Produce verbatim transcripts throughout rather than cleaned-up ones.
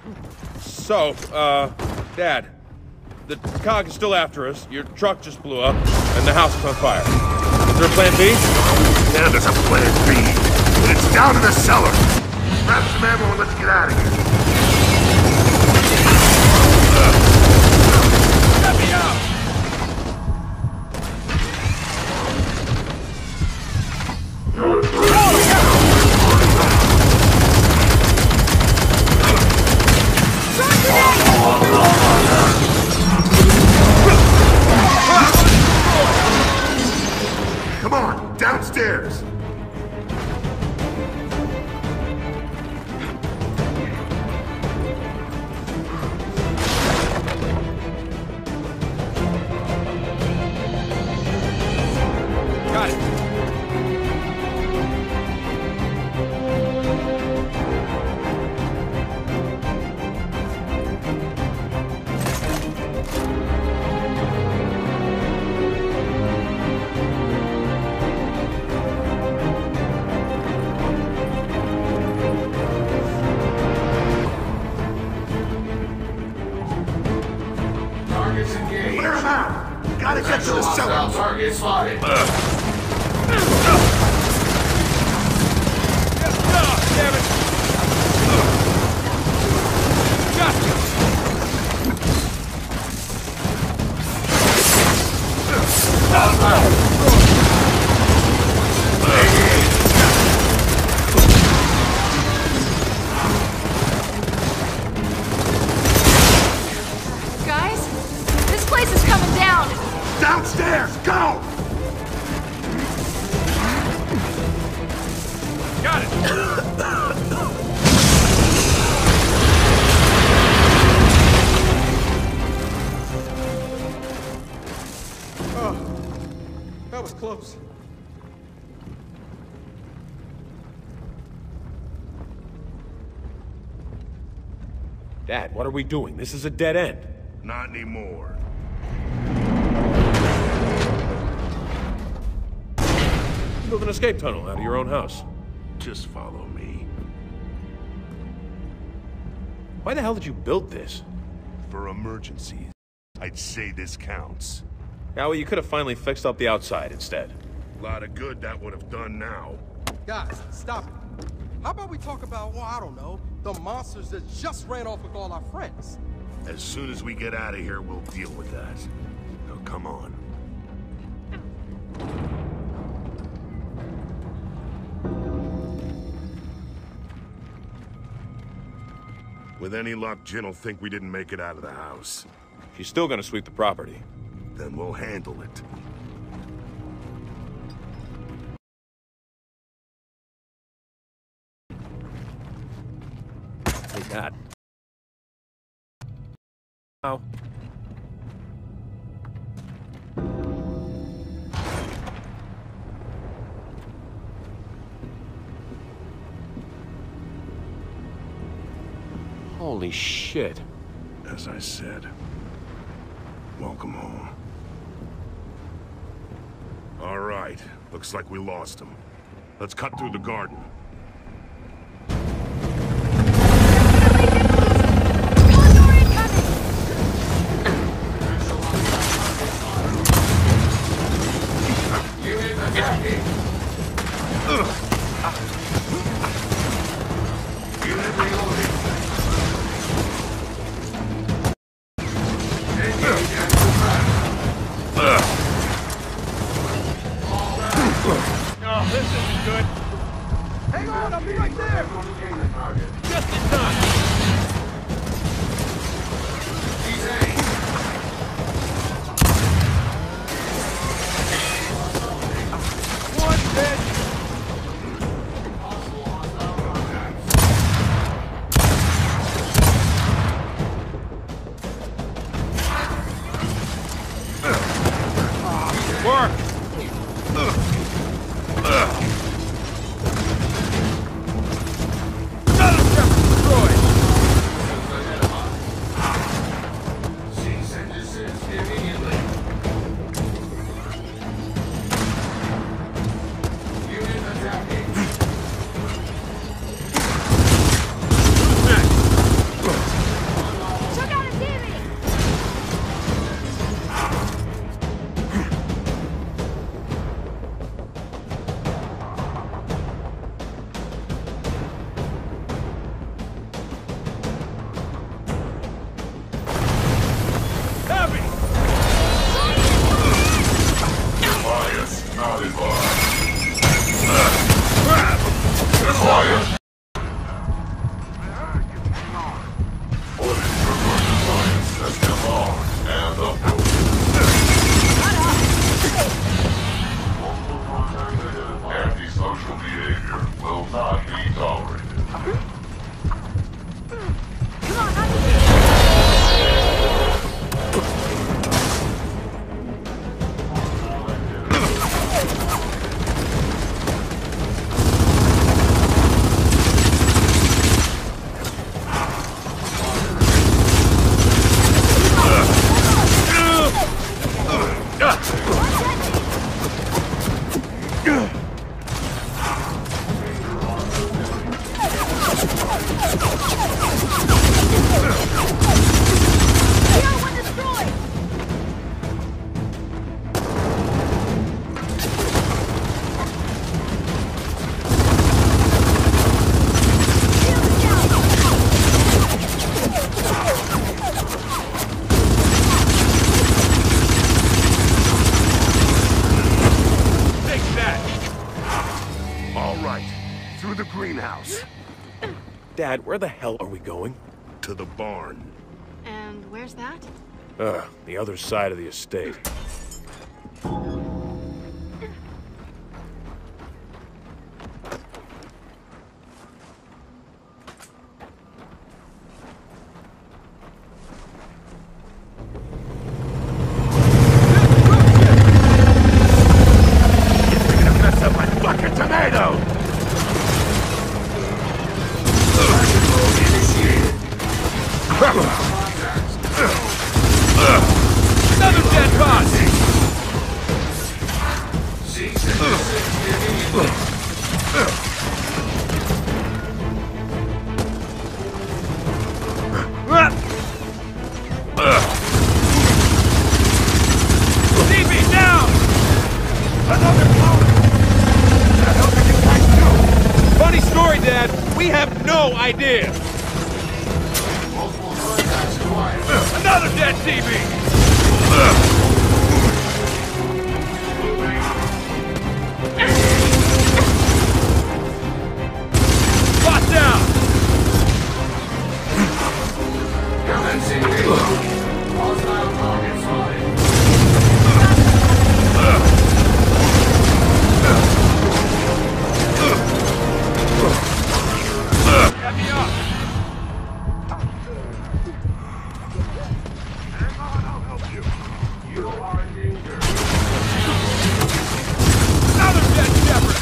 So, uh, Dad, the cog is still after us, your truck just blew up, and the house is on fire. Is there a plan B? Yeah, there's a plan B. And it's down in the cellar. Grab some ammo and let's get out of here. Let me out! Come on, downstairs. Got it. Targets engaged. Clear him out. Gotta get to the Hostile cellar. target spotted. Damn it! Got Guys, this place is coming down. Downstairs, go! Got it! Oh, that was close. Dad, what are we doing? This is a dead end. Not anymore. Build an escape tunnel out of your own house. Just follow me. Why the hell did you build this? For emergencies. I'd say this counts. Yeah, well, you could have finally fixed up the outside instead. A lot of good that would have done now. Guys, stop it. How about we talk about, well, I don't know, the monsters that just ran off with all our friends? As soon as we get out of here, we'll deal with that. Now, come on. With any luck, Jin will think we didn't make it out of the house. She's still gonna sweep the property. Then we'll handle it. Take that. Ow. Holy shit. As I said, welcome home. All right, looks like we lost him. Let's cut through the garden. Dad, where the hell are we going? To the barn. And where's that? Ugh, the other side of the estate. Another dead boss! T V down! Another clone! The hell did you guys do? Funny story, Dad. We have no idea. Another dead T V! Spot down! Commencing engagement. Hostile target spotted. Get me up! You are in danger. Another dead Shepard!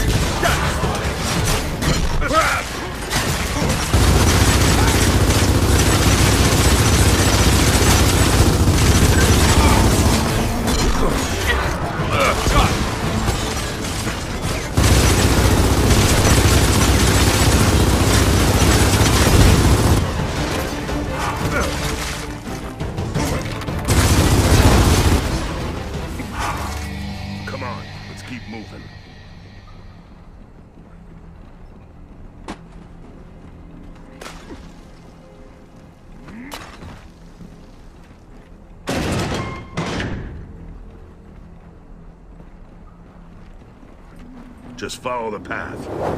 Come on, let's keep moving. Just follow the path.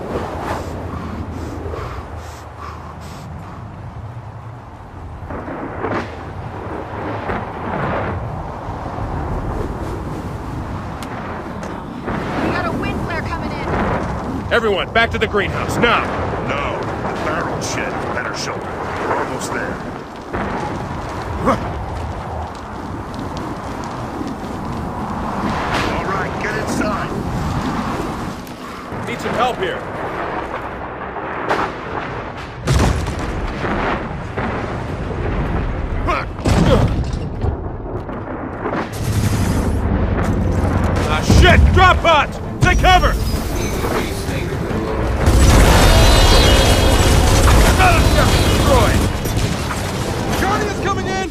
We got a wind flare coming in. Everyone, back to the greenhouse, now! No, the barrel shed is better shelter. We're almost there. All right, get inside. Need some help here. Ah, shit! Drop pods! Take cover! Another Shepard destroyed! Guardians coming in!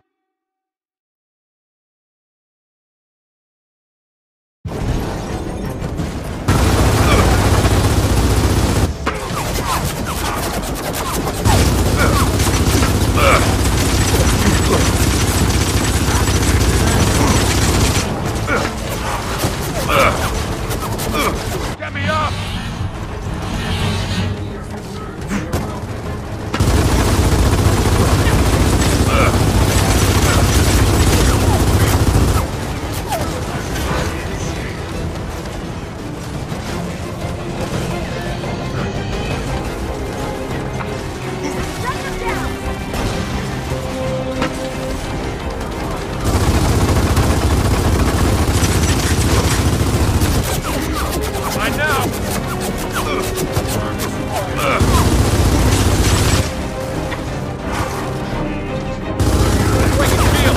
Get me up! Right now! Breaking field!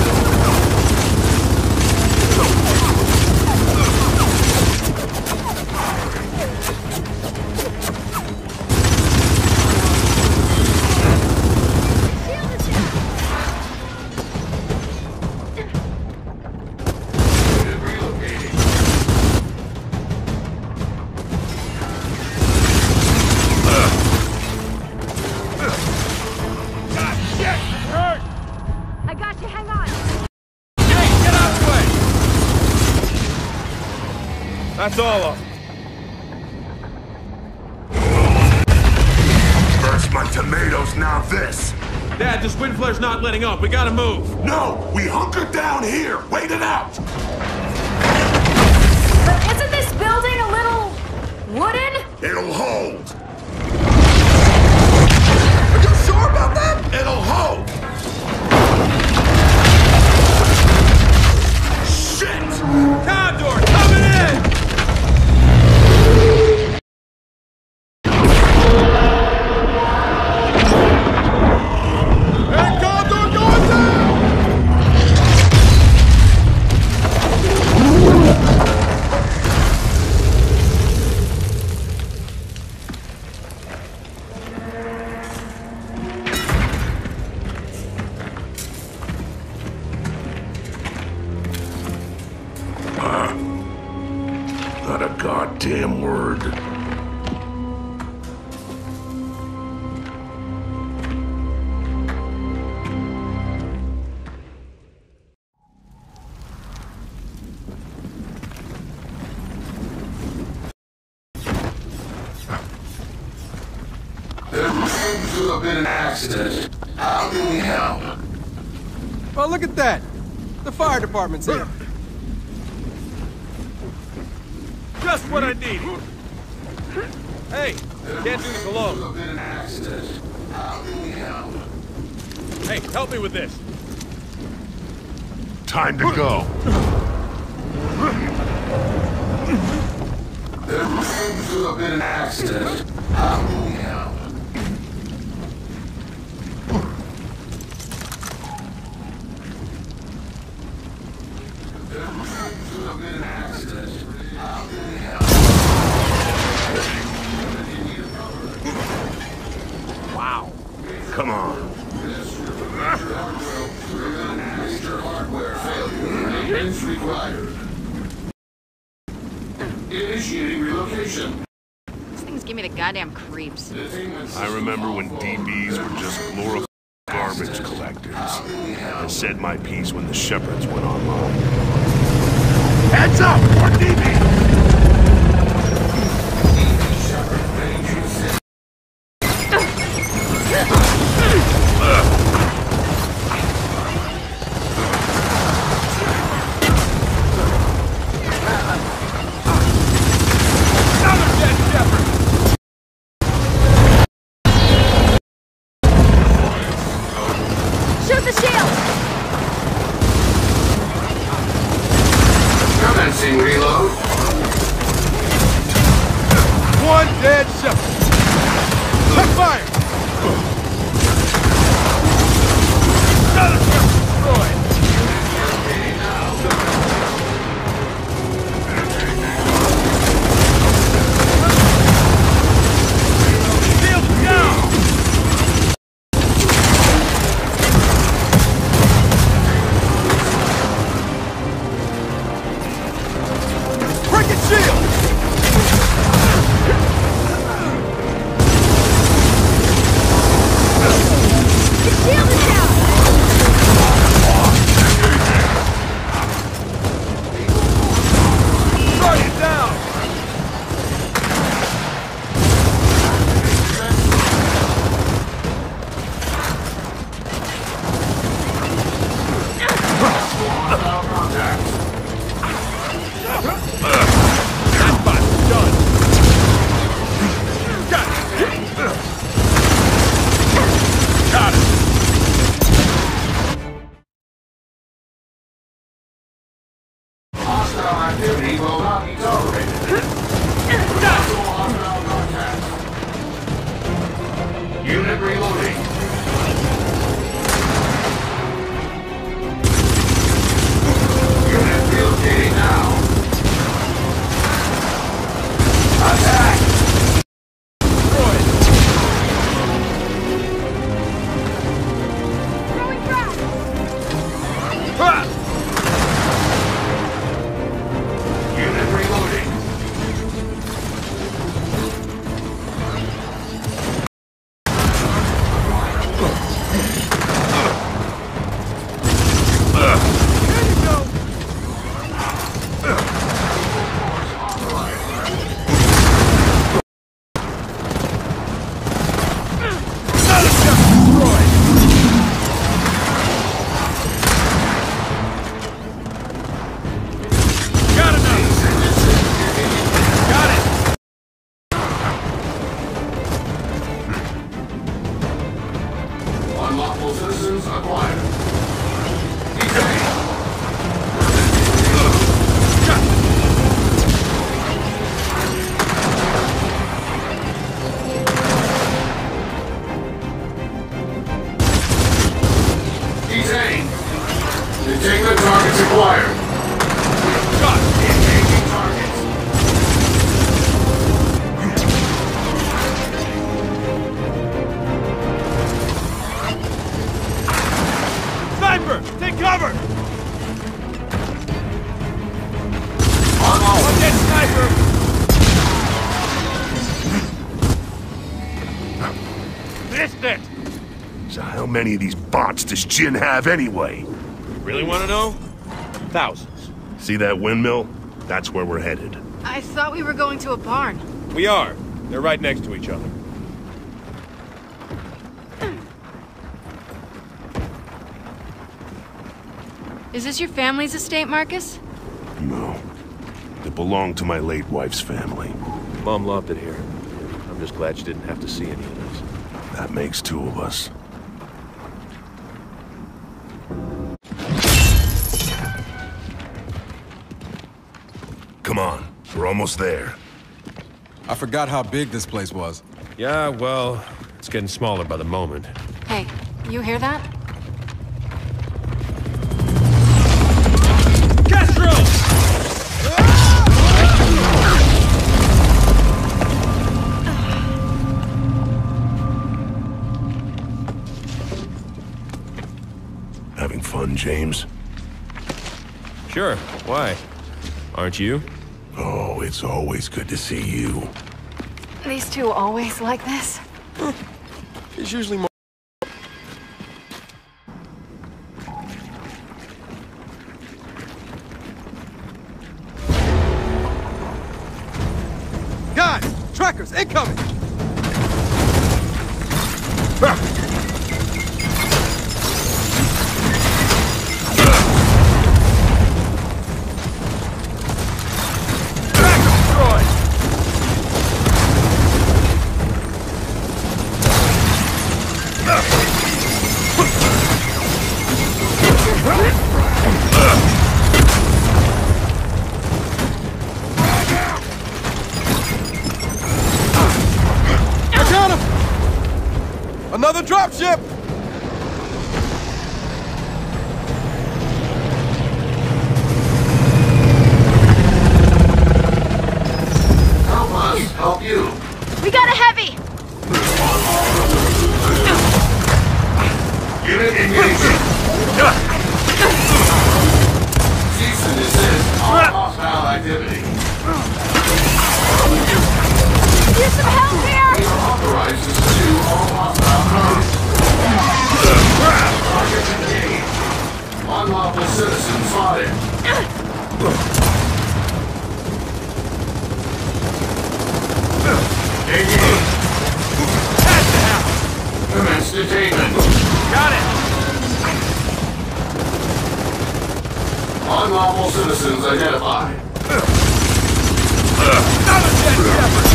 God, shit! It hurt! I got you, hang on. Hey, get out of the way! That's all of them. tomatoes, now this. Dad, this wind flare's not letting up. We gotta move. No, we hunker down here. Wait it out. But isn't this building a little wooden? It'll hold. Are you sure about that? It'll hold. Shit! Condor, coming in! Hey, Condor, going down! Not a goddamn word. There seems to have been an accident. How can we help? Oh, look at that. The fire department's here. Just what I need. Hey, can't do this alone. There been an accident. How can we help? Hey, help me with this. Time to go. There seems to have been an accident. How can we help? There seems to have been an accident. How can we help? Wow. Come on. Major hardware failure. Maintenance required. Initiating relocation. These things give me the goddamn creeps. I remember when D Bs were just glorified garbage collectors. I said my piece when the Shepherds went online. Heads up! More D Bs! Shoot the shield! Commencing reload. One dead shepherd. Check fire! Another shepherd destroyed. Shield down! Breaking shield! The shield is down! Target down! That bot's done. Got it. Got it. Hostile activity will not be tolerated. Hostile contact. Unit reloading. Unit relocating now. Attack! Throwing traps! Ah! Unit reloading. Unlawful citizens acquired. Detain. Detain. Detain the targets acquired. Shot. Engaging targets. Sniper! Take cover! On all. One dead sniper! Missed it! So how many of these bots does Jin have anyway? Really want to know? Thousands. See that windmill? That's where we're headed. I thought we were going to a barn. We are. They're right next to each other. Is this your family's estate, Marcus? No. It belonged to my late wife's family. Mom loved it here. I'm just glad she didn't have to see any of this. That makes two of us. Come on, we're almost there. I forgot how big this place was. Yeah, well, it's getting smaller by the moment. Hey, you hear that? Castro! Having fun, James? Sure, why? Aren't you? Oh, it's always good to see you. These two always like this? It's usually more. Guys, trackers incoming! Another dropship! Help us help you. We got a heavy! Unit engaging. Cease and desist all hostile activity. Use some help here! We are authorized to pursue all hostile targets. Targets engaged. Unlawful citizen spotted. Engage. Commence detainment. Got it! Unlawful citizens identified. Another dead shepherd!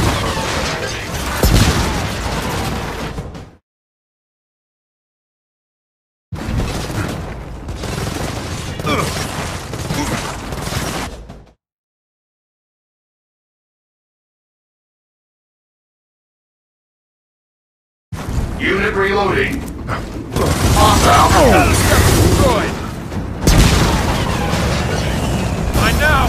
Unit reloading. Hostile. Destroyed! Mine now!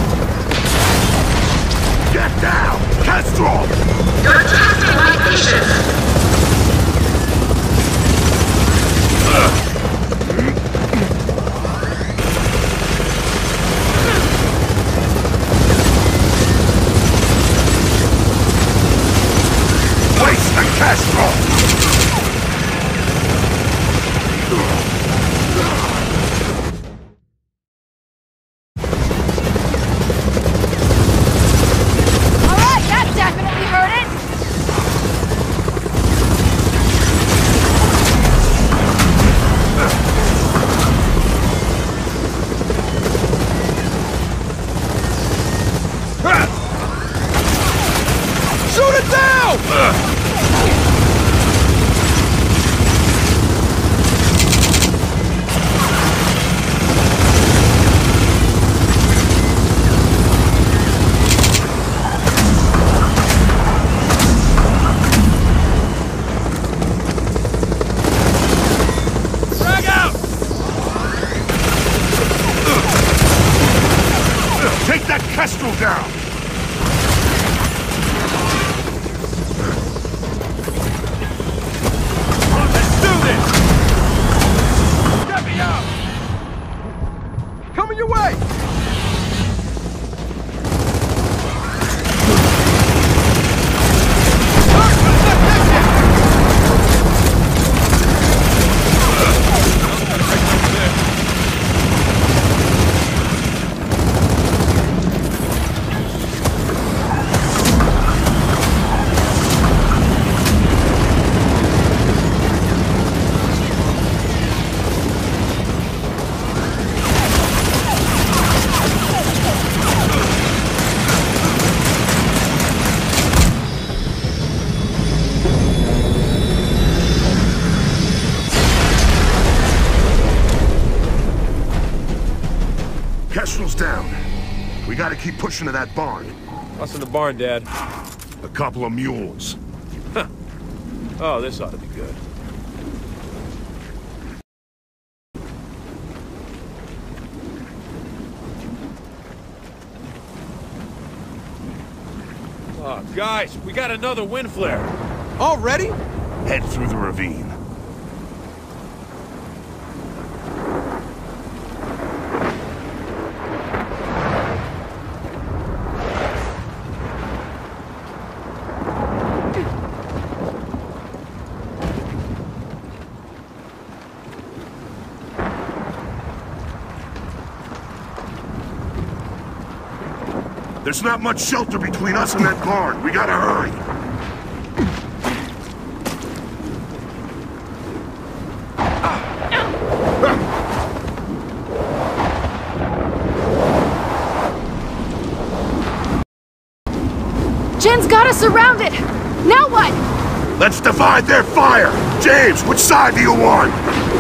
Get down! Castro! You're attacking my patients! Place the Castro! Alright, that definitely hurt it! Shoot it down! down. Let's do this! Get me out! Coming your way! Kestrel's down. We gotta keep pushing to that barn. What's in the barn, Dad? A couple of mules. Huh. Oh, this ought to be good. Oh, guys, we got another wind flare. Already? Head through the ravine. There's not much shelter between us and that barn. We gotta hurry. Jen's got us surrounded! Now what? Let's divide their fire! James, which side do you want?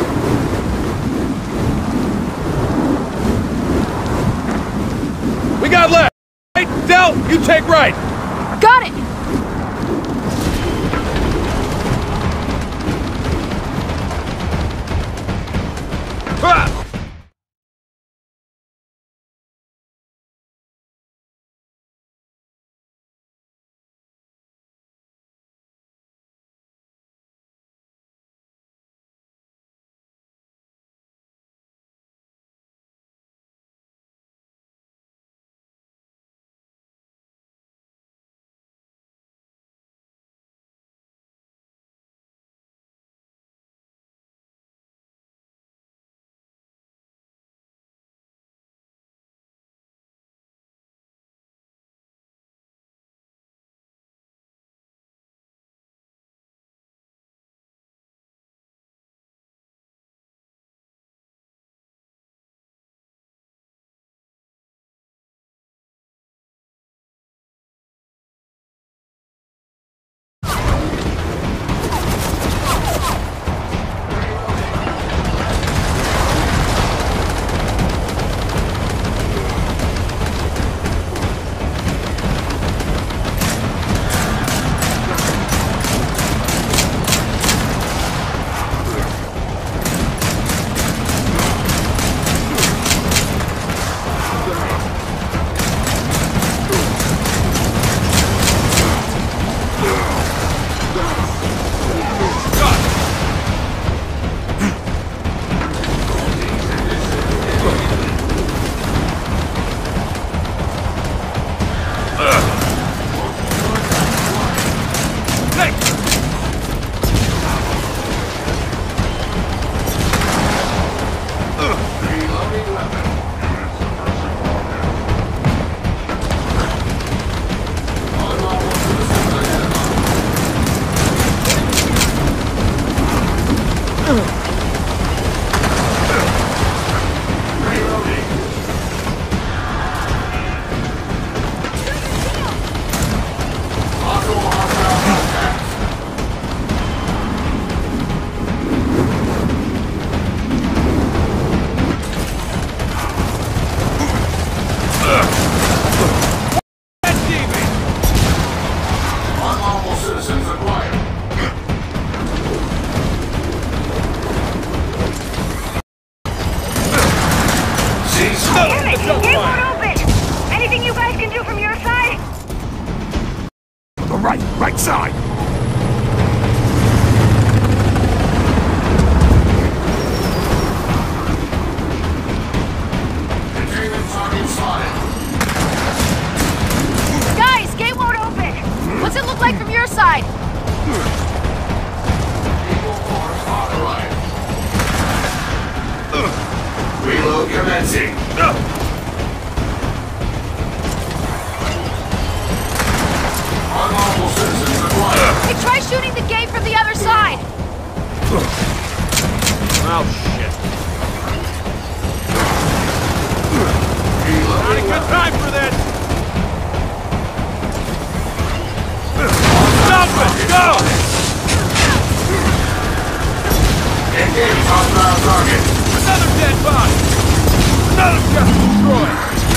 We got left! Right, Del, you take right! Got it! Ah! Advancing. Unlawful citizens acquired. Hey, try shooting the gate from the other side! Oh, shit. Not a good time for this! Stop it! Go! Engage hostile target. Another dead body! Another just destroyed!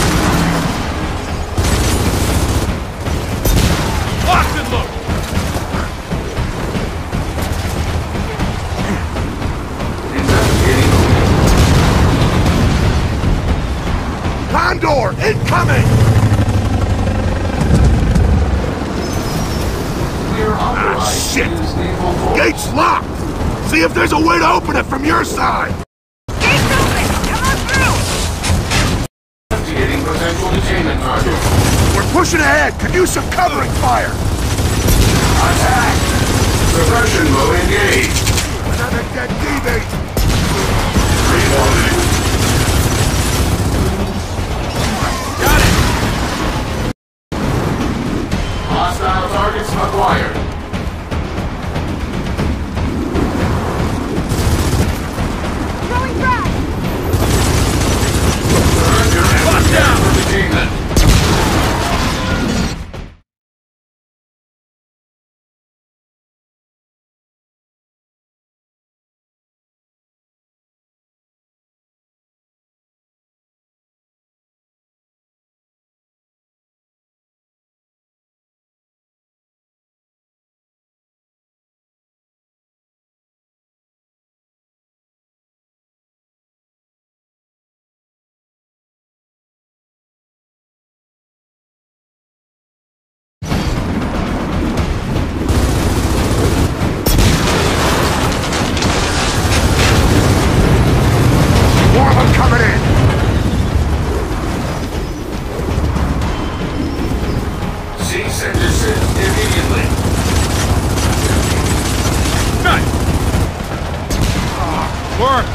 Lock and load! Investigating. Condor, incoming! We are Ah, authorized shit! to use lethal force. Gate's locked! See if there's a way to open it from your side! Gate's open! Come on through! Investigating potential detainment target. We're pushing ahead! Could use some covering fire! Attack! Suppression mode engaged. Another dead D-B! Reloading. Got it! Hostile targets acquired. Throwing frag! Surrender and prepare for detainment. More of them coming in! Cease and desist immediately. Nice! Work!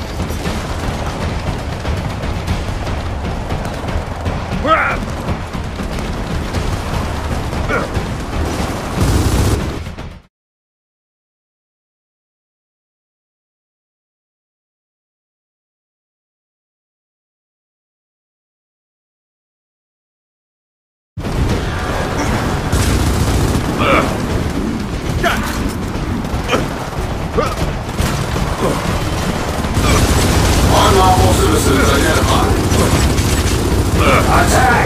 Unlawful citizens identified. Attack!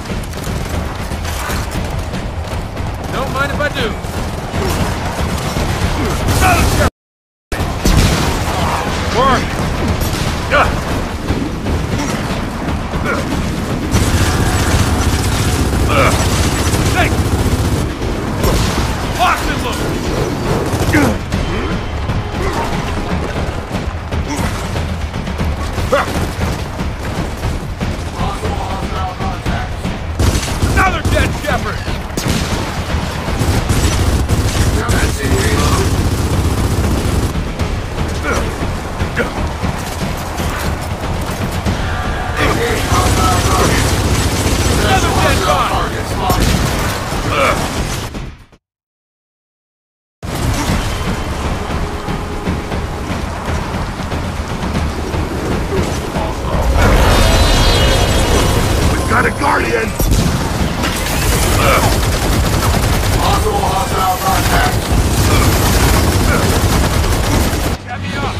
Don't mind if I do. Work! Thank you! Lock and load! Possible hostile contacts. Another dead shepherd! Commencing reload. Engage hostile target. Another dead Hostile body! target spotted. We've got a Guardian! Possible hostile contacts. Get me up!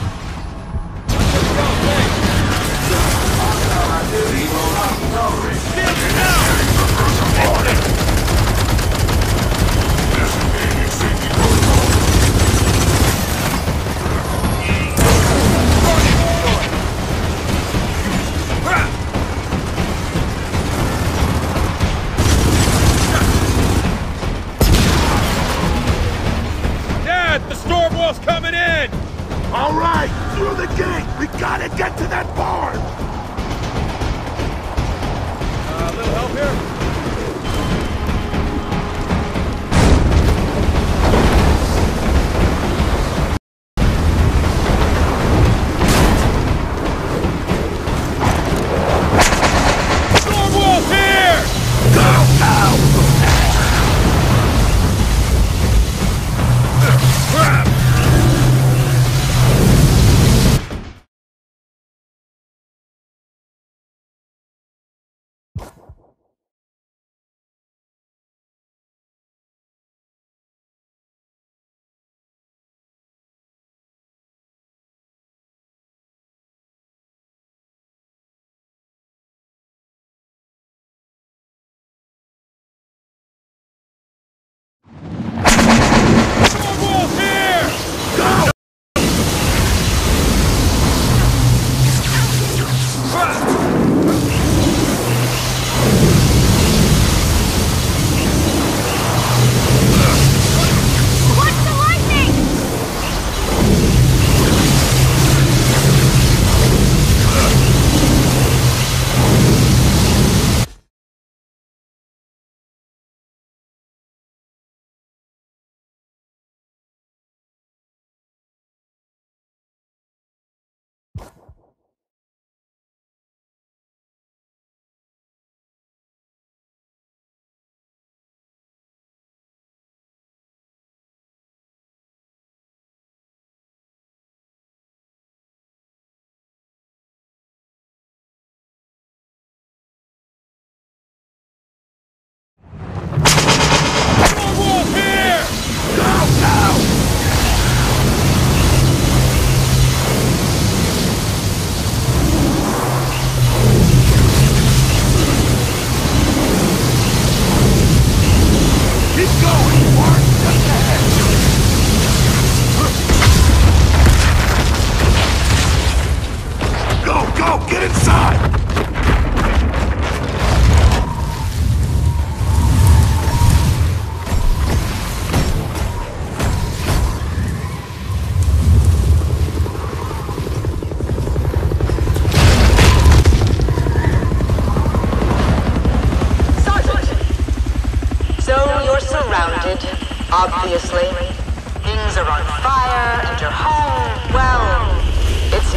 Hostile activity will not be tolerated. Designating safety protocol. Dad, the storm wall's coming in! All right, through the gate! We gotta get to that barn! Uh, a little help here?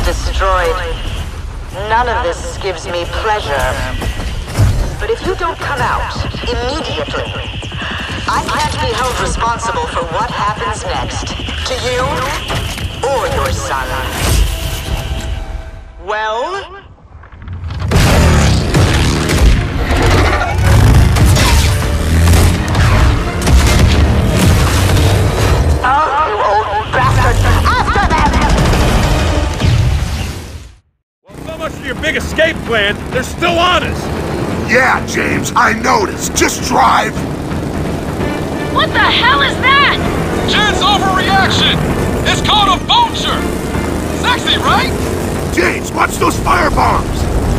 destroyed. None of this gives me pleasure. But if you don't come out immediately, I can't be held responsible for what happens next. To you, or your son. Well? Oh, you old bastard! After them! Well, so much for your big escape plan. They're still on us. Yeah, James, I noticed. Just drive. What the hell is that? Jen's overreaction! It's called a vulture! Sexy, right? James, watch those firebombs!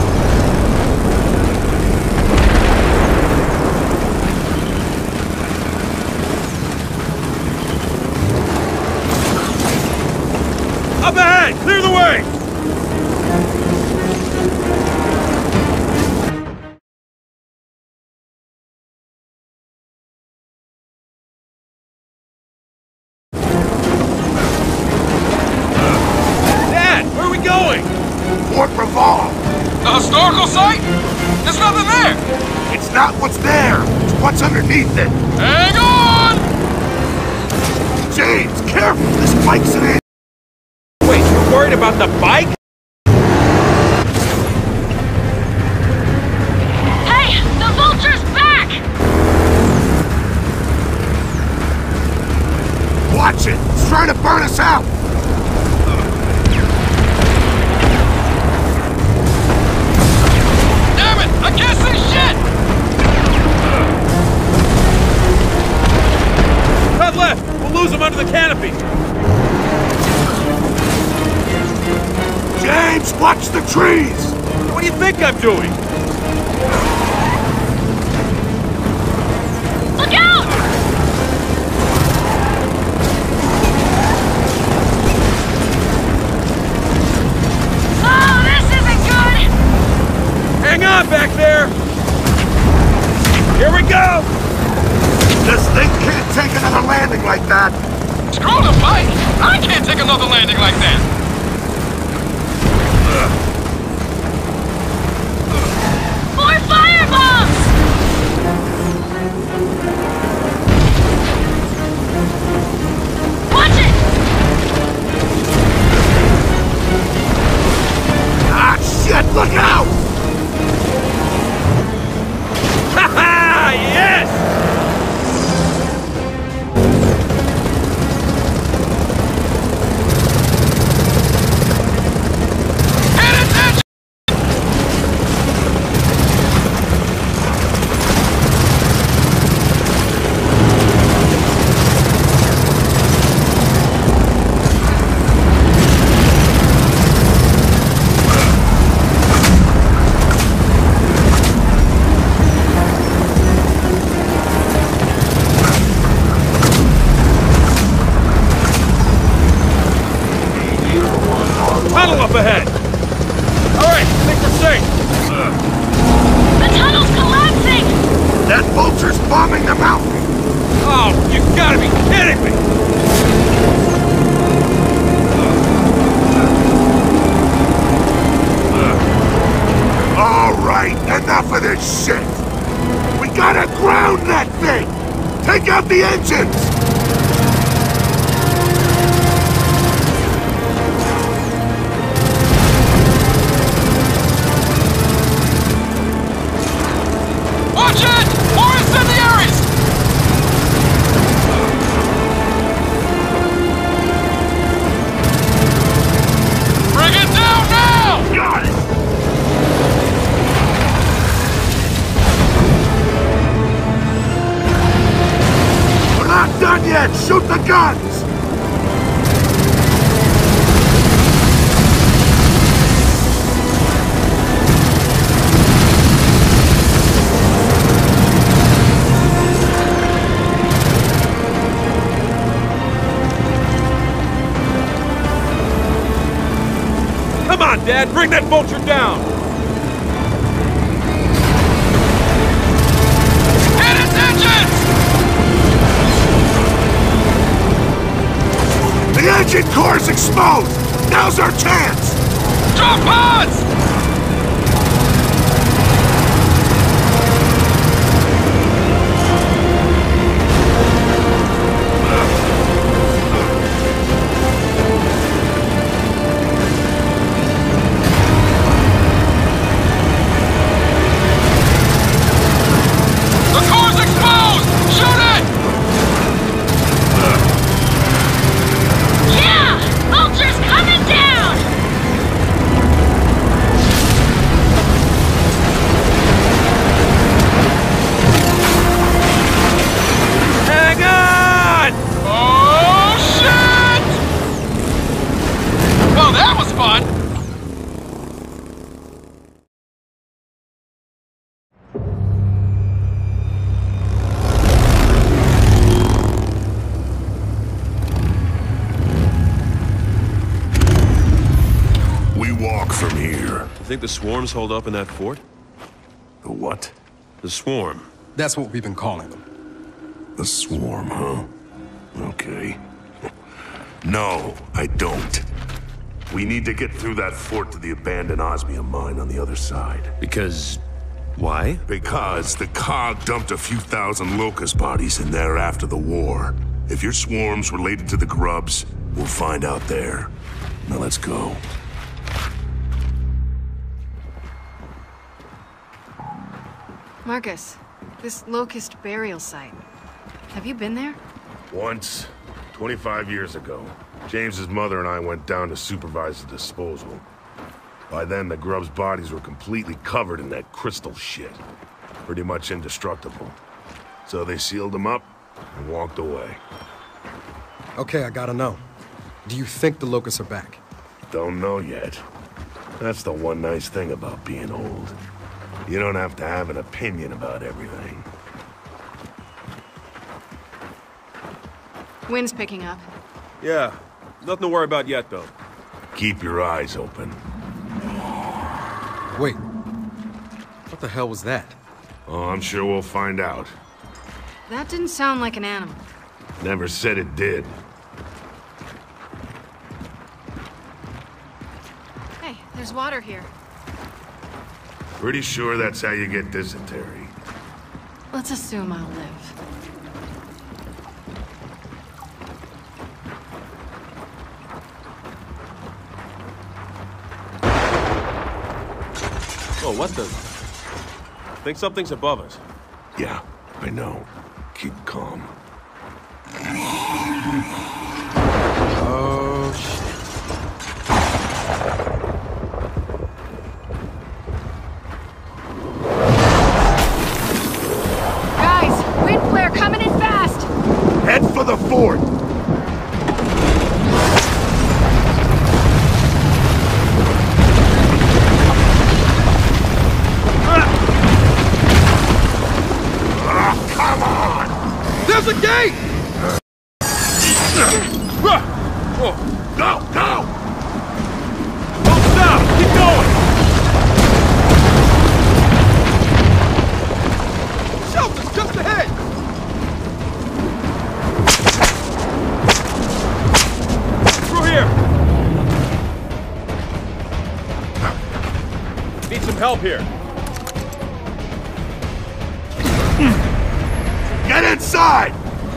Up ahead! Clear the way! Fort Revolve! The historical site? There's nothing there! It's not what's there, it's what's underneath it! Hang on! James, careful! This bike's an in. Wait, you're worried about the bike? Hey, the vulture's back! Watch it! It's trying to burn us out! I can't see shit! Cut left! We'll lose them under the canopy! James, watch the trees! What do you think I'm doing? Look out! Oh, this isn't good! Hang on back there! Here we go! This thing can't take another landing like that! Screw the bike! I can't take another landing like that! More firebombs! Watch it! Ah, shit! Look out! Ha-ha! Yes! Tunnel up ahead! Alright, I think we're safe! The tunnel's collapsing! That vulture's bombing the mountain! Oh, you gotta be kidding me! Alright, enough of this shit! We gotta ground that thing! Take out the engines! Watch it! More incendiaries! Bring it down now! Got it! We're not done yet! Shoot the guns! Come on, Dad, bring that vulture down! Hit its engines! The engine core's exposed! Now's our chance! Drop pods! Think the swarms hold up in that fort? The what? The swarm. That's what we've been calling them. The swarm, huh? Okay. No, I don't. We need to get through that fort to the abandoned osmium mine on the other side. Because... why? Because the C O G dumped a few thousand locust bodies in there after the war. If your swarm's related to the grubs, we'll find out there. Now let's go. Marcus, this locust burial site. Have you been there? Once, twenty-five years ago. James's mother and I went down to supervise the disposal. By then, the grubs' bodies were completely covered in that crystal shit. Pretty much indestructible. So they sealed them up and walked away. Okay, I gotta know. Do you think the locusts are back? Don't know yet. That's the one nice thing about being old. You don't have to have an opinion about everything. Wind's picking up. Yeah, nothing to worry about yet, though. Keep your eyes open. Wait. What the hell was that? Oh, I'm sure we'll find out. That didn't sound like an animal. Never said it did. Hey, there's water here. Pretty sure that's how you get dysentery. Let's assume I'll live. Oh, what the... think something's above us. Yeah, I know. Keep calm. Oh, shit. Guys, wind flare coming in fast! Head for the fort! There's a gate! Go, go! Don't stop! Keep going! Shelter's just ahead! Through here! Need some help here. Get inside!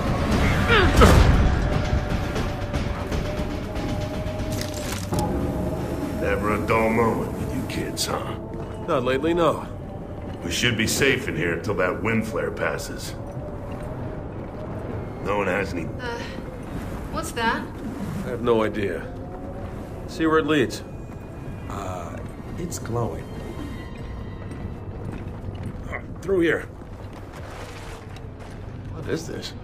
Never a dull moment with you kids, huh? Not lately, no. We should be safe in here until that wind flare passes. No one has any... Uh, what's that? I have no idea. See where it leads. Uh, it's glowing. Through here. What is this?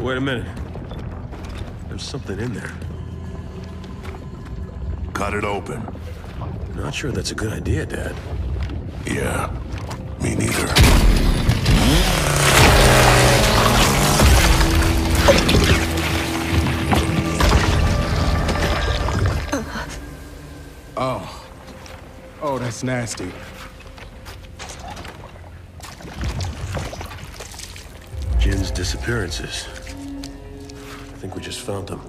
Wait a minute. There's something in there. Cut it open. Not sure that's a good idea, Dad. Yeah, me neither. Oh. Oh, that's nasty. Jin's disappearances. I think we just found them.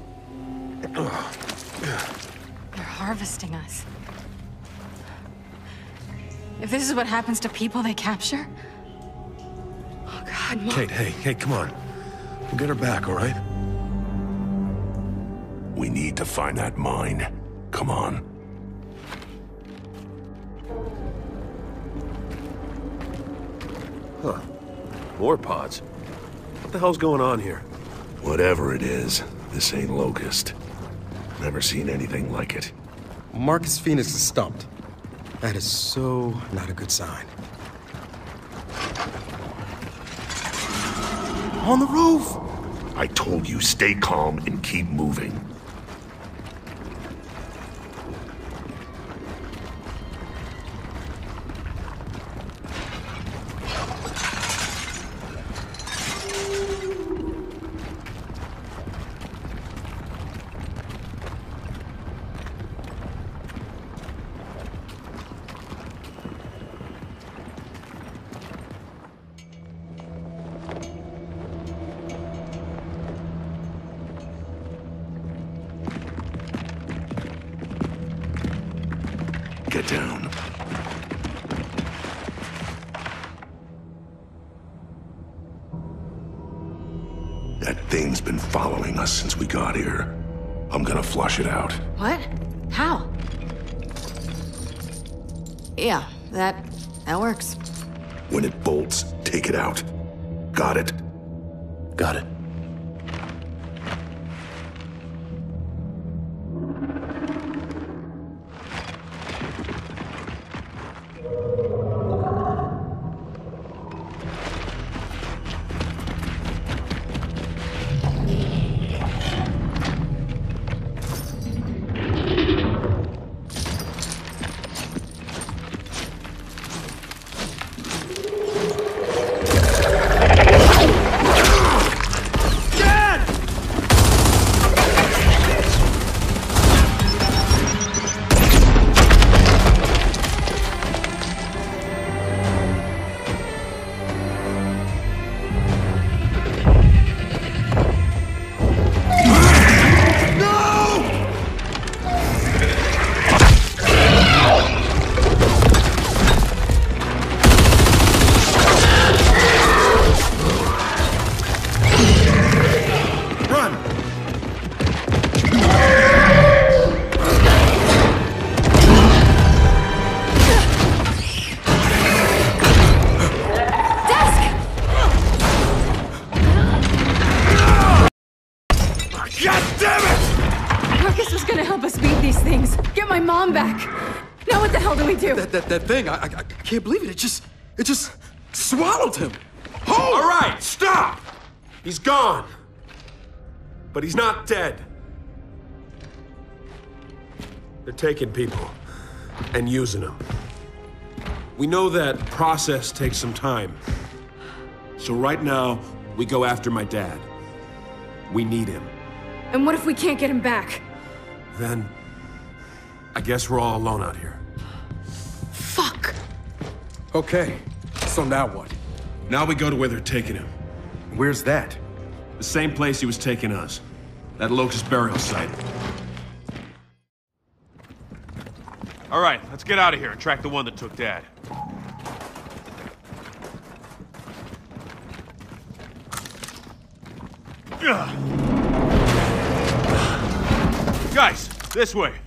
They're harvesting us. If this is what happens to people they capture... Oh, God, Mom. Kate, hey, hey, come on. We'll get her back, all right? We need to find that mine. Come on. Huh. More pods. What the hell's going on here? Whatever it is, this ain't Locust. Never seen anything like it. Marcus Phoenix is stumped. That is so not a good sign. On the roof! I told you, stay calm and keep moving. Get down. That thing's been following us since we got here. I'm gonna flush it out. What? How? Yeah, that... that works. When it bolts, take it out. Got it? Got it. That, that, that thing, I, I, I can't believe it. It just, it just swallowed him. Hold! All right, stop! He's gone. But he's not dead. They're taking people and using them. We know that process takes some time. So right now, we go after my dad. We need him. And what if we can't get him back? Then, I guess we're all alone out here. Fuck! Okay, so now what? Now we go to where they're taking him. Where's that? The same place he was taking us. That Locust burial site. All right, let's get out of here and track the one that took Dad. Ugh. Guys, this way.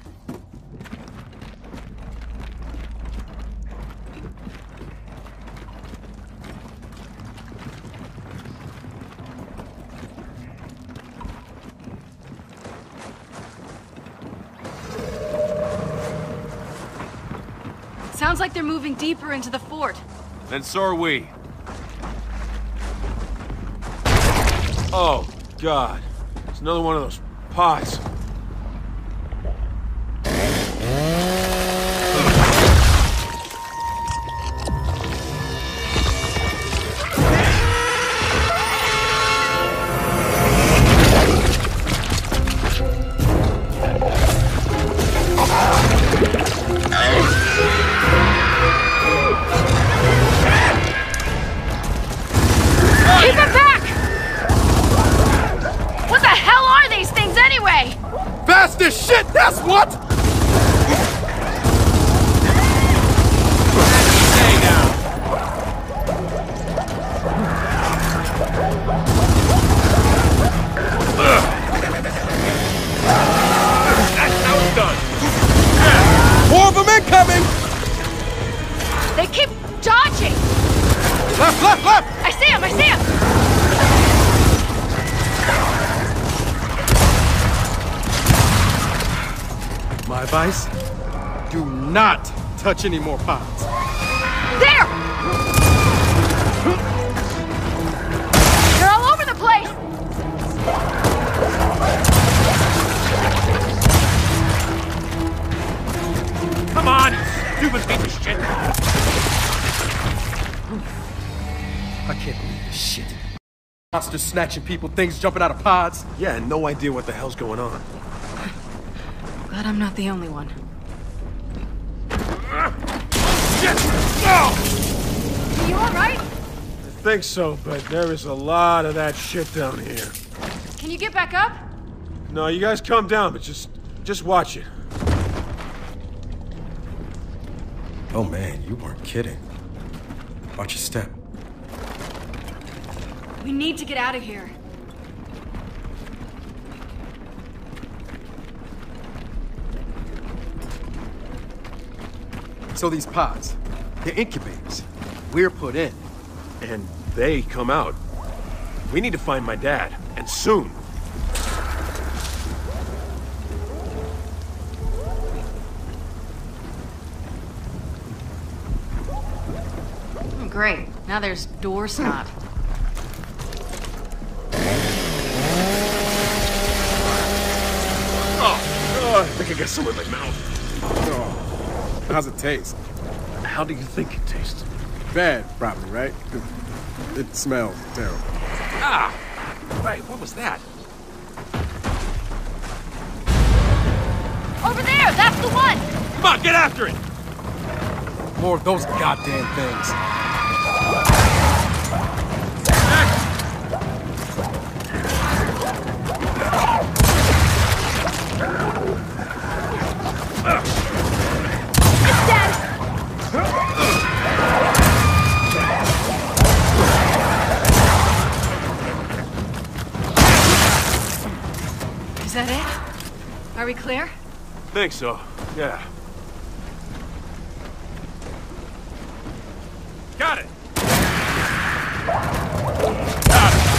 Sounds like they're moving deeper into the fort. Then so are we. Oh, God. It's another one of those pods. Keep it back! What the hell are these things anyway? Fast as shit, that's what! Stay down. That's how it's done. More of them incoming! They keep dodging! Left, left, left! I see him, I see him! My advice? Do not touch any more pods. There! They're all over the place! Come on, stupid piece of shit. I can't believe this shit. Monsters snatching people, things jumping out of pods. Yeah, no idea what the hell's going on. Glad I'm not the only one. Shit! No! You alright? I think so, but there is a lot of that shit down here. Can you get back up? No, you guys calm down, but just, just watch it. Oh man, you weren't kidding. Watch your step. We need to get out of here. So these pods, they're incubators. We're put in. And they come out. We need to find my dad, and soon. Oh, great. Now there's door snot. Oh, I think I got some in my mouth. Oh. How's it taste? How do you think it tastes? Bad, probably, right? It smells terrible. Ah! Right, what was that? Over there! That's the one! Come on, get after it! More of those goddamn things. It's dead! Is that it? Are we clear? Think so, yeah. Got it! Got it!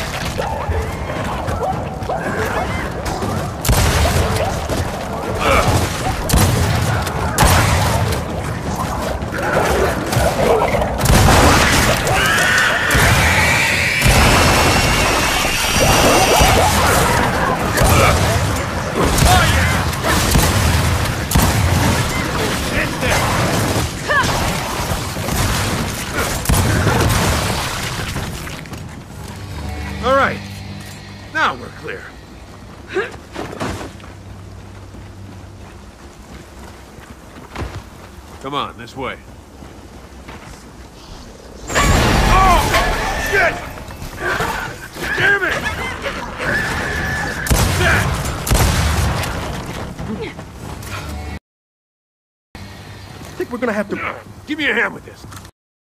All right. Now we're clear. Come on, this way. Oh! Shit! Damn it! I think we're gonna have to... Give me a hand with this.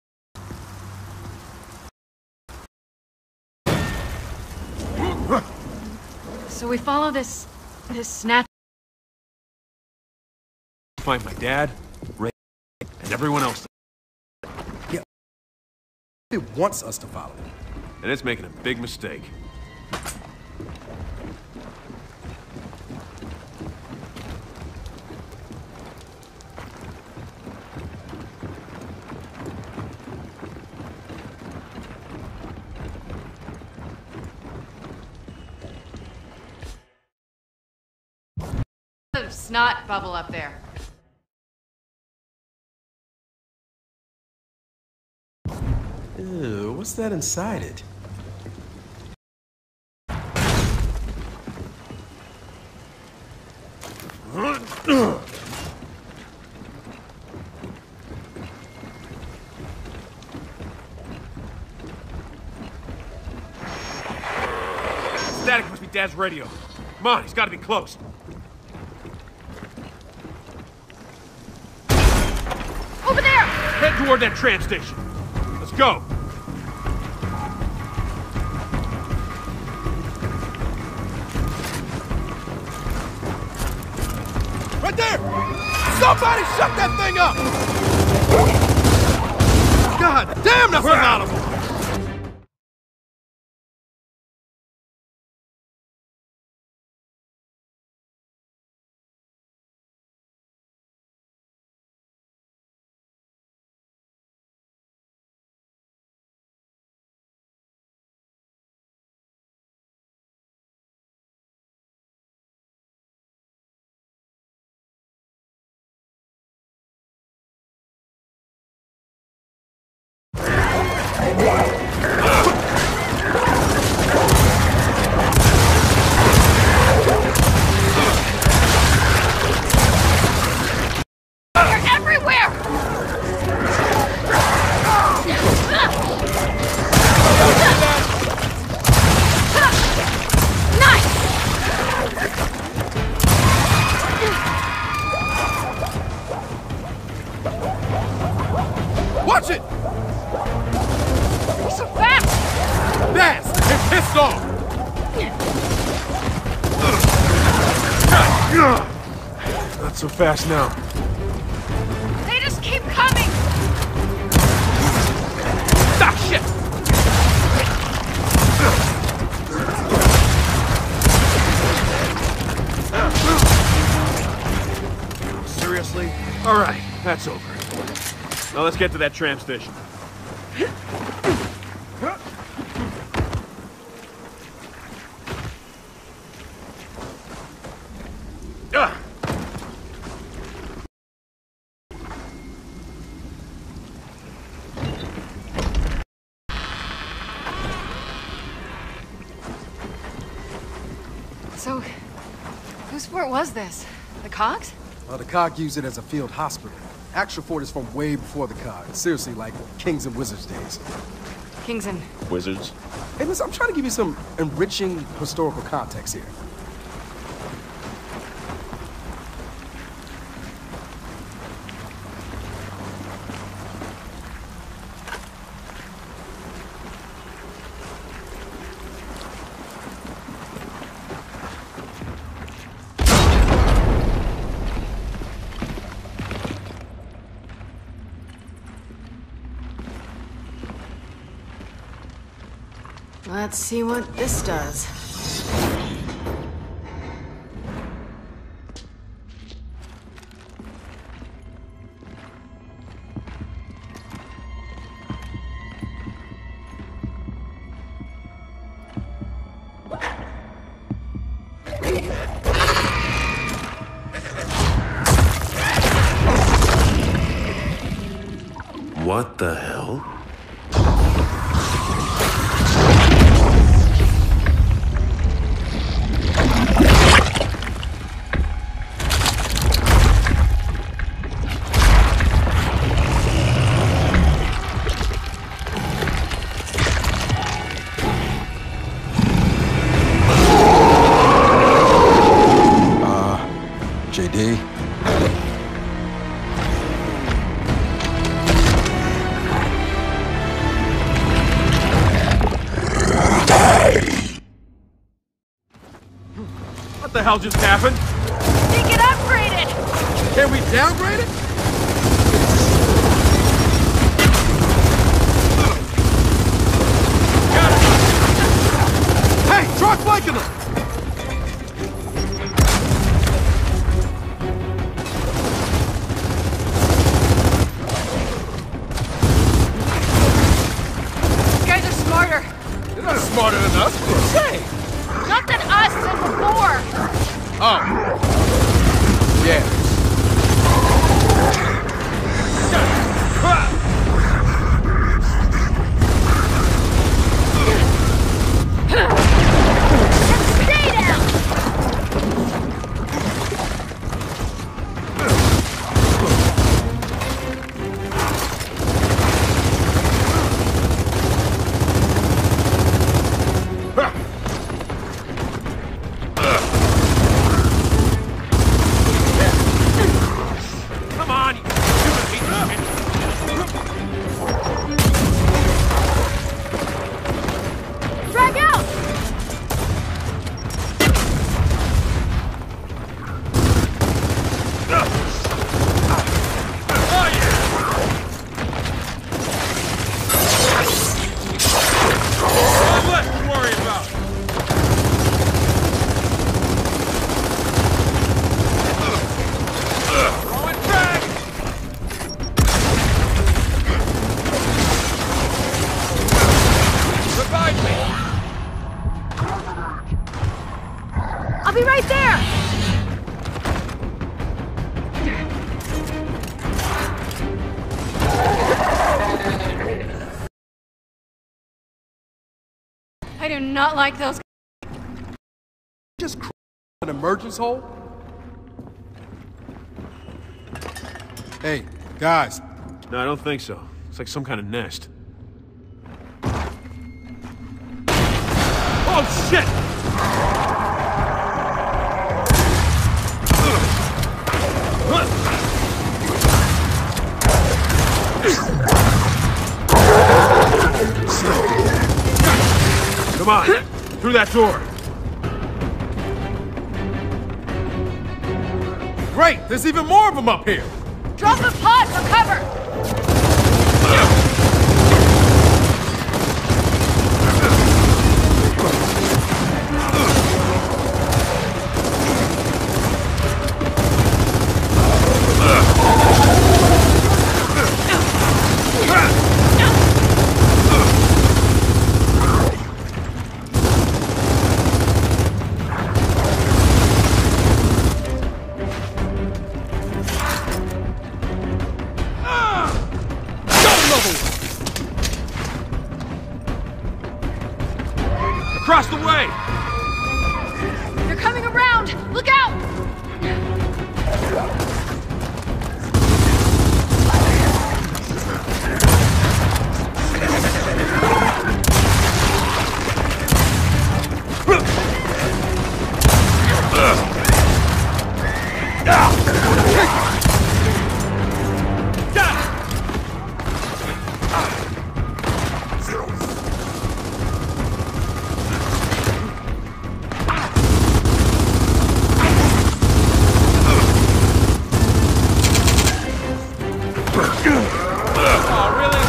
So we follow this... this snatch... Find my dad, Ray, and everyone else. Yeah. It wants us to follow it. And it's making a big mistake. of snot bubble up there? Ew, what's that inside it? Static must be Dad's radio. Come on, he's gotta be close. Over there! Head toward that tram station. Let's go. Right there! Somebody shut that thing up! God damn, that's a lot of them! They're everywhere! Nice! Watch it! You're so fast! Fast and pissed off! Not so fast now. They just keep coming! Ah, shit! Seriously? All right, that's over. Now let's get to that tram station. Ah! So, whose fort was this? The Cogs? Well, the C O G used it as a field hospital. Actual fort is from way before the C O G. Seriously, like Kings and Wizards days. Kings and... Wizards? Hey, listen, I'm trying to give you some enriching historical context here. Let's see what this does. What the hell? J D? What the hell just happened? They get upgraded! Can we downgrade it? Got it! Hey, try flanking them! These guys are smarter. They're not smarter than us. What are you saying? Not than us and before. Oh. Yeah. Stay down! Come on, you stupid piece of shit. Drag out! Oh, yeah! One less to worry about. Throwing back! Revive me! I'll be right there! I do not like those. Just cr- an emergence hole? Hey, guys. No, I don't think so. It's like some kind of nest. Oh, shit! Come on, through that door. Great! There's even more of them up here! Drop a pod for cover! Across the way! They're coming around! Look out! Oh, really?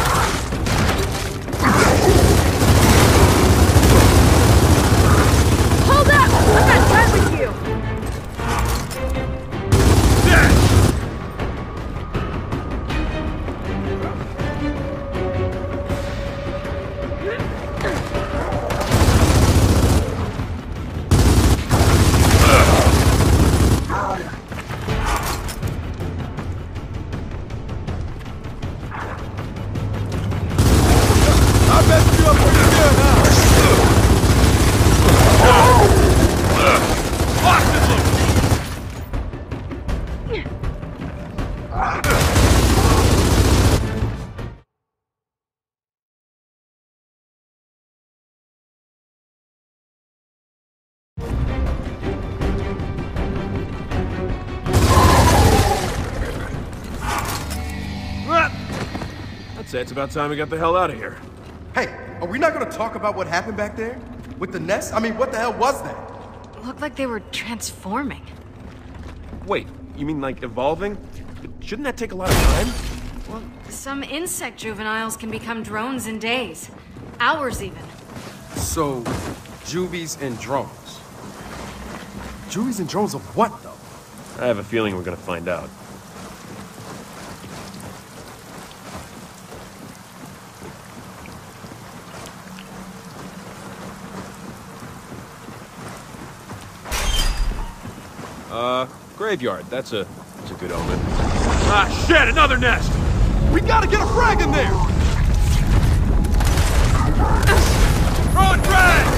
Hold up! I'm not done with you! I bet you up pretty good, huh? That's it. It's about time we got the hell out of here. Hey, are we not gonna talk about what happened back there? With the nest? I mean, what the hell was that? Looked like they were transforming. Wait, you mean like evolving? But shouldn't that take a lot of time? Well, some insect juveniles can become drones in days. Hours even. So, juvies and drones. Juvies and drones of what, though? I have a feeling we're gonna find out. Uh, Graveyard, that's a, that's a good omen. Ah, shit, another nest! We gotta get a frag in there! Throwing frag!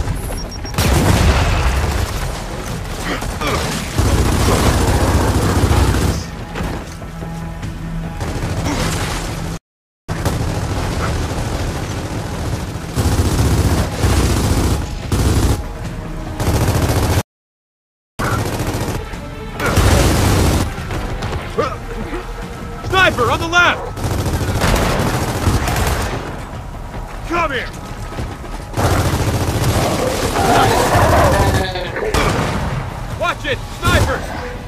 Sniper on the left! Come here! Watch it! Snipers!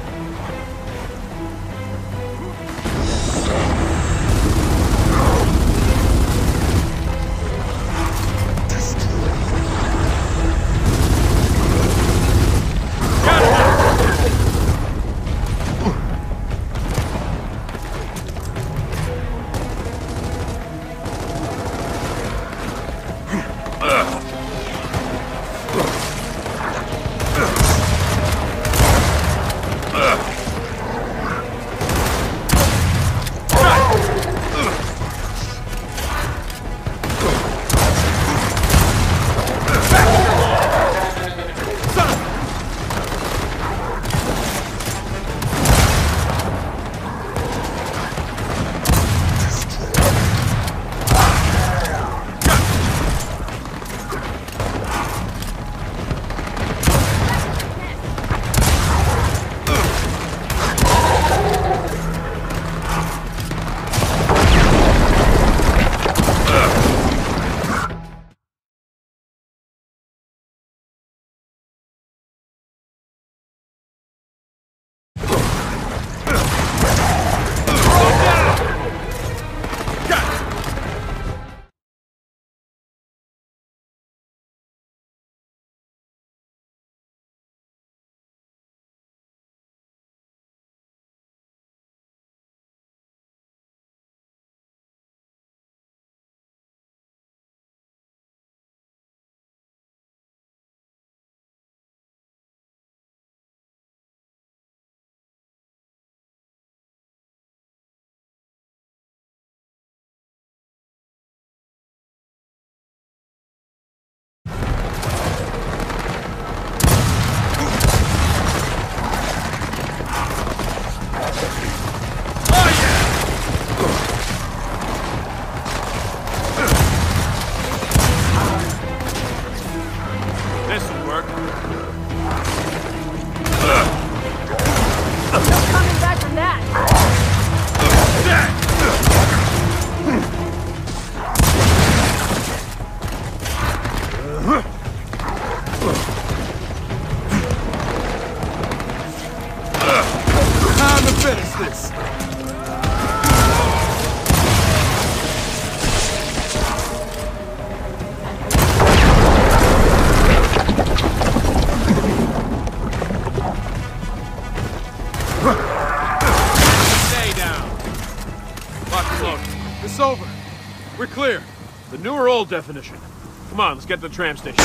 It's over. We're clear. The new or old definition? Come on, let's get to the tram station.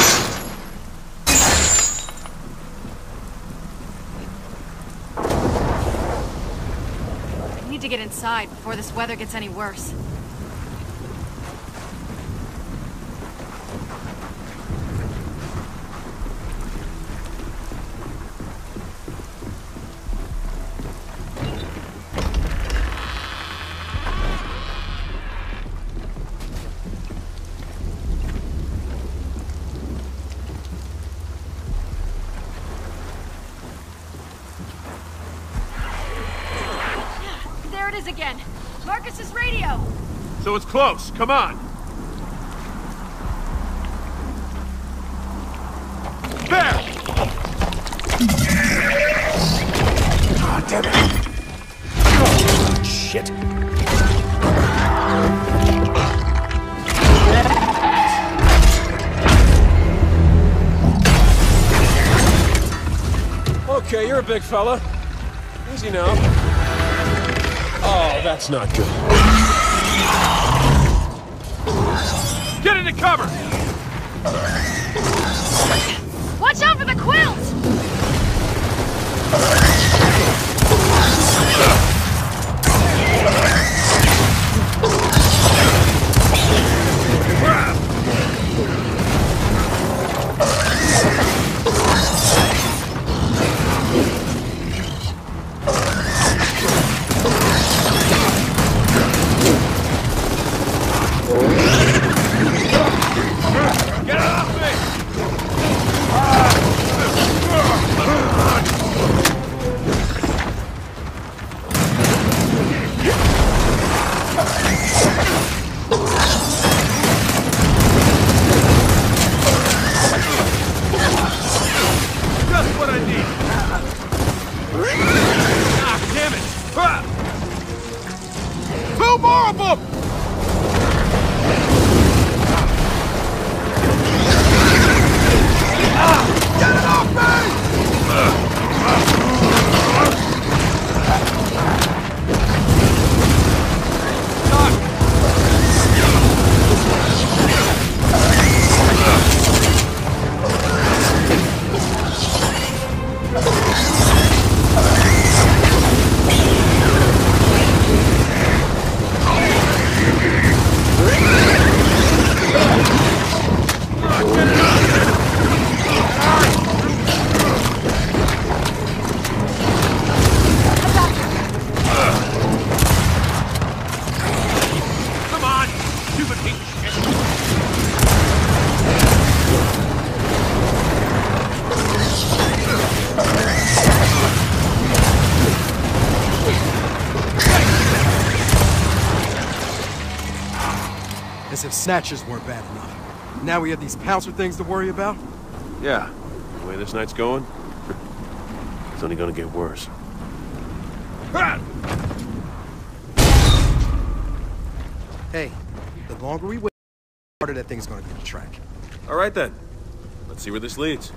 I need to get inside before this weather gets any worse. Again. Marcus's radio. So it's close. Come on. There. Ah, damn it. Oh, shit. Okay, you're a big fella. Easy now. Oh, that's not good. Get into cover! Watch out for the quills! snatchers weren't bad enough. Now we have these pouncer things to worry about? Yeah. The way this night's going, it's only gonna get worse. Hey, the longer we wait, the harder that thing's gonna be to track. All right then. Let's see where this leads.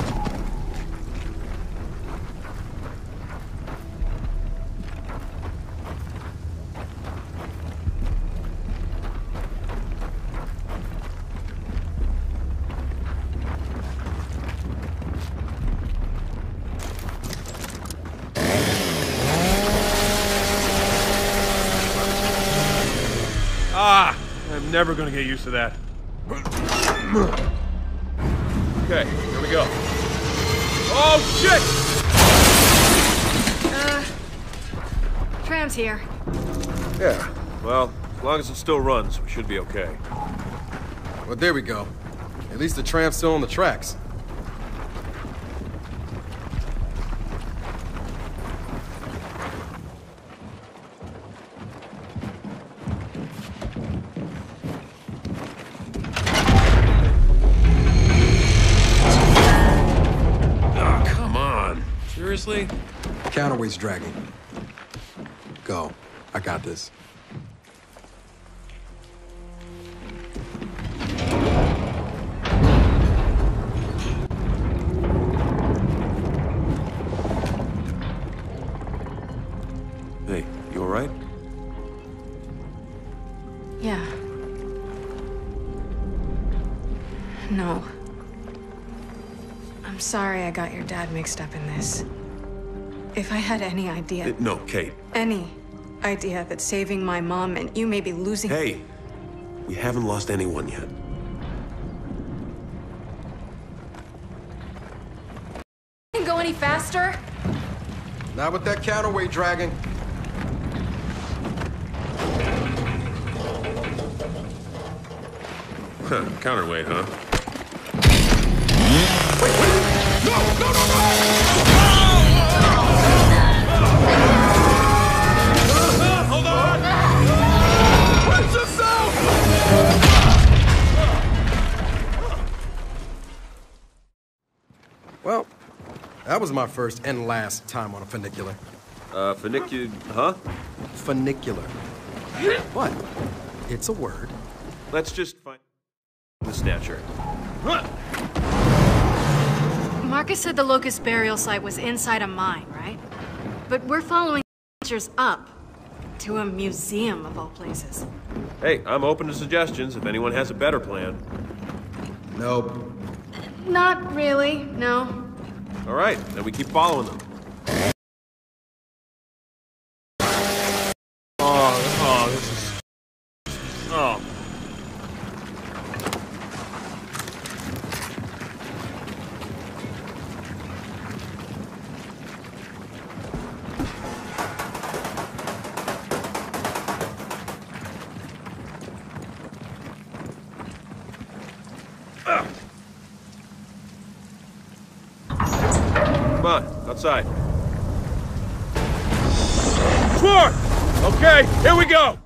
Ah! I'm never gonna get used to that. Okay, here we go. Oh, shit! Uh, tram's here. Yeah, well, as long as it still runs, we should be okay. Well, there we go. At least the tram's still on the tracks. Seriously? Counterweight's dragging. Go. I got this. Hey, you all right? Yeah. No. I'm sorry I got your dad mixed up in this. If I had any idea... Uh, no, Kate. Any idea that saving my mom and you may be losing... Hey, we haven't lost anyone yet. Can go any faster? Not with that counterweight dragging. Huh, counterweight, huh? Wait, wait! No, no, no, no! Hold on! Watch yourself! Well, that was my first and last time on a funicular. Uh, funicular, huh? Funicular. What? It's a word. Let's just find the Snatcher. Marcus said the Locust burial site was inside a mine, right? But we're following Snatchers up to a museum of all places. Hey, I'm open to suggestions if anyone has a better plan. Nope. Not really, no. All right, then we keep following them. Oh, oh, this is... Oh. Come on, outside. Sword! Okay, here we go!